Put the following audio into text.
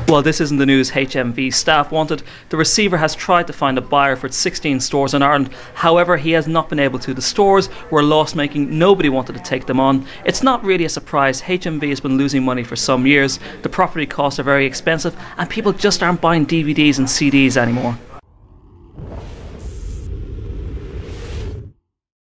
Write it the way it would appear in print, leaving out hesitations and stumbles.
Well, this isn't the news HMV staff wanted. The receiver has tried to find a buyer for its 16 stores in Ireland. However, he has not been able to. The stores were loss-making. Nobody wanted to take them on. It's not really a surprise. HMV has been losing money for some years. The property costs are very expensive and people just aren't buying DVDs and CDs anymore.